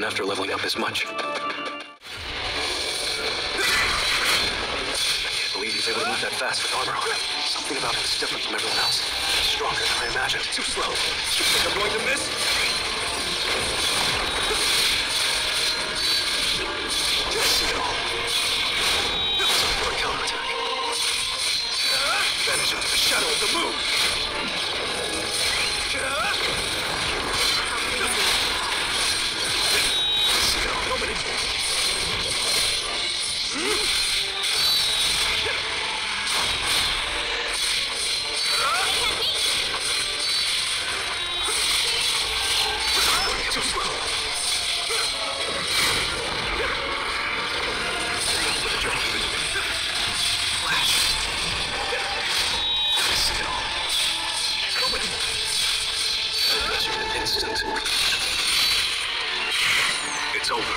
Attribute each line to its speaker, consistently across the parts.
Speaker 1: after leveling up this much. I can't believe he's able to move that fast with armor on him. Something about him is different from everyone else. Stronger than I imagined. Too slow. You think I'm going to miss? I see it all. Time for a counterattack. Vanish into the shadow of the moon. Too slow. Flash. I see it all. Nobody. I'll catch you in an instant. It's over.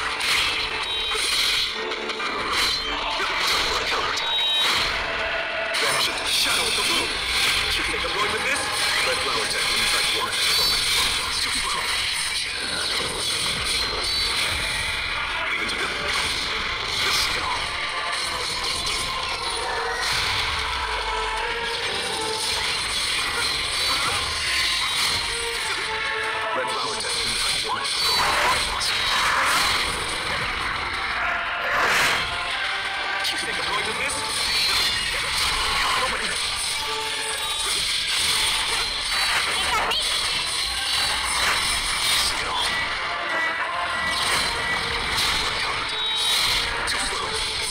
Speaker 1: Time for a counterattack. Vanish into the shadow of the moon. You think I'm going with this? Red flower technique type 1. Too slow. Leave it to go. Let's go. Red flower technique type 1. You think I'm going to miss? Nobody. See it all. Counterattack. Too slow.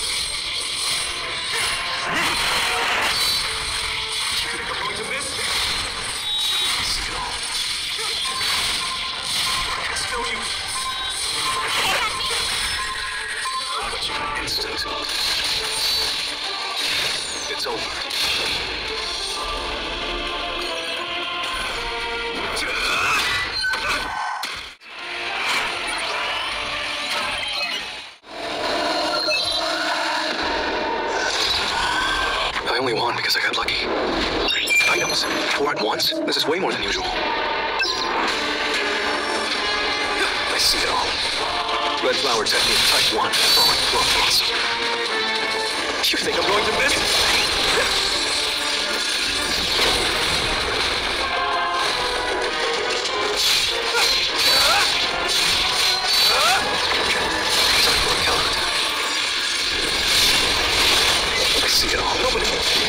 Speaker 1: You think I'm going to miss? See it all. It's no use. I'll let you in an instant. It's over. I only won because I got lucky. Items. 4 at once? This is way more than usual. I see it all. Red flower technique type 1. Throwing flowers. You think I'm going to miss? Time for a counterattack. I see it all. Nobody.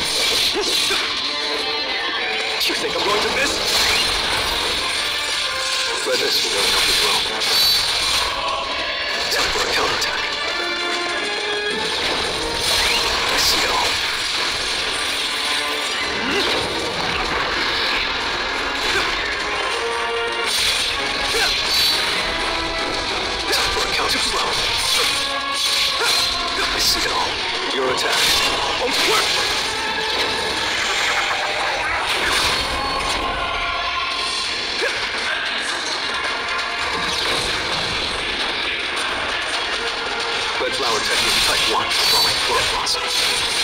Speaker 1: You think I'm going to miss? Red this will really help as well. Time for a counterattack. I see it all. Time for a count. Too slow. I see it all. Your attack. Won't work. Red flower technique type 1. Throwing floor blossoms.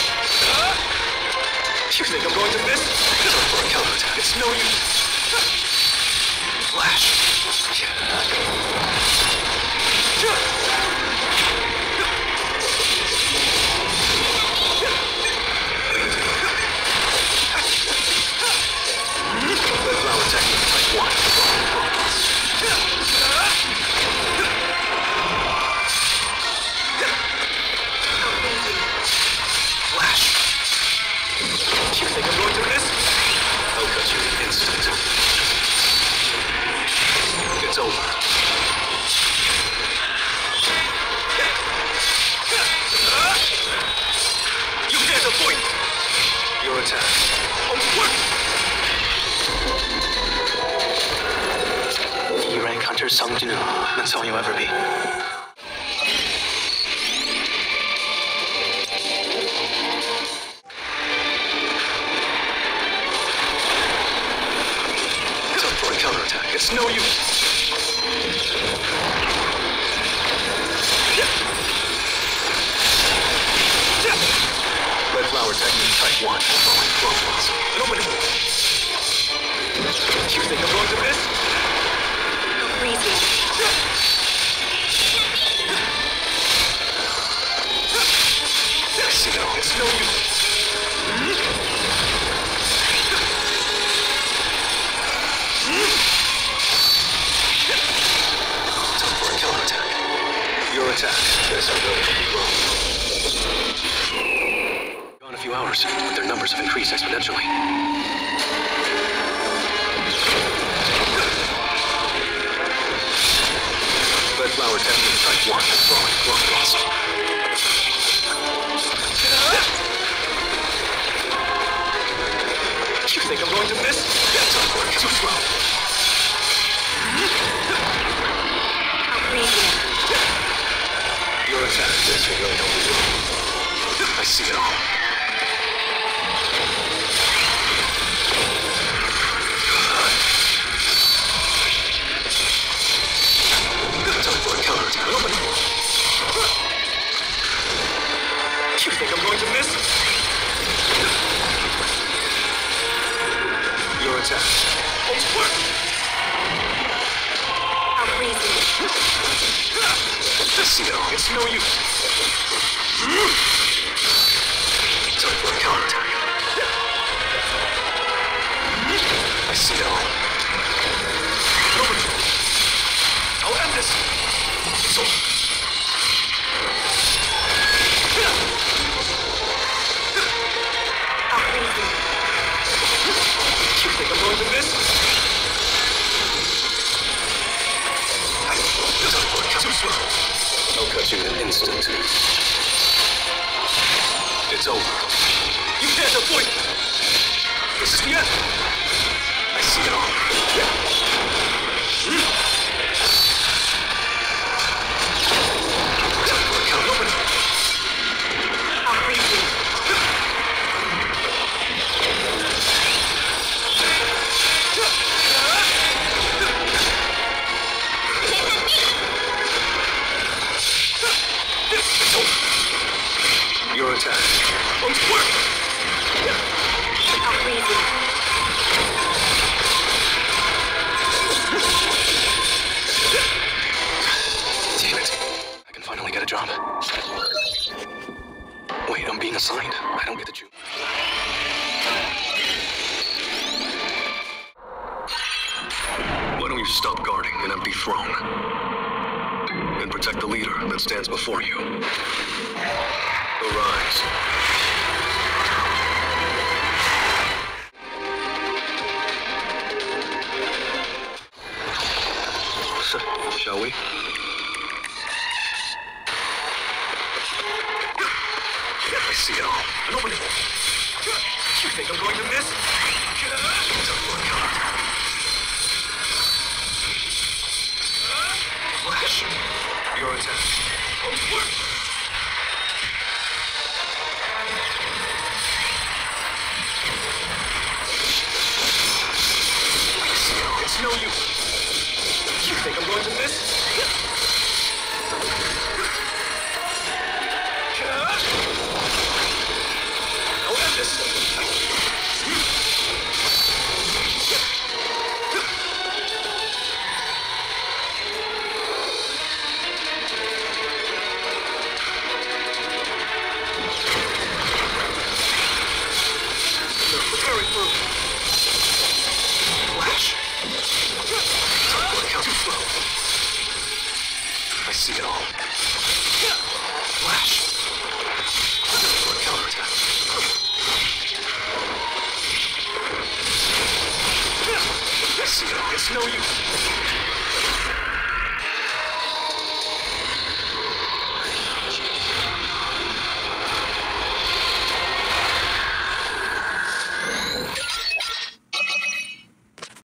Speaker 1: You think I'm going to miss? Time for a counterattack. It's no use. Flash. Red flower technique type 1. Throwing floor blossoms. Flash. You think I'm going to miss? I'll cut you in an instant. It's over. You can't avoid me. Your attack won't work. E-rank hunter Sung Jinu. That's all you'll ever be. Counterattack. It's no use. Red flower technique type 1. Throwing flowers. Nobody. You think I'm going to miss?
Speaker 2: I'll freeze you.
Speaker 1: Your attack. Yes, I know it will be wrong. Gone a few hours, but their numbers have increased exponentially. Red flower technique type 1. Wrong lost. You think I'm going to miss? That's not work. Too slow. Your attack. This will really help you. I see it all. Time for a counterattack. Open. You think I'm going to miss? Your attack. Won't work.
Speaker 2: I'll freeze you.
Speaker 1: I see it all. It's no use. Time for a counterattack. I see it all. I'll end this. So.
Speaker 2: I'll freeze you.
Speaker 1: You think I'm going to miss? Too slow. I'll cut you in an instant. It's over. You can't avoid it. This is the end. I see it all. Time for a count. Open.
Speaker 2: I'll freeze you.
Speaker 1: Your attack won't work.
Speaker 2: I'll freeze you.
Speaker 1: Damn it. I can finally get a job. Wait, I'm being assigned. I don't get to choose. Why don't you stop guarding an empty throne? And protect the leader that stands before you. Arise. Shall we? I see it all. Nobody. You think I'm going to miss? Flash. Your attack. Won't work. It's no use. You think I'm going to miss? I'll end this. They're preparing for flash. Too slow. I see it all. Flash. For a counterattack. I see it all. It's no use.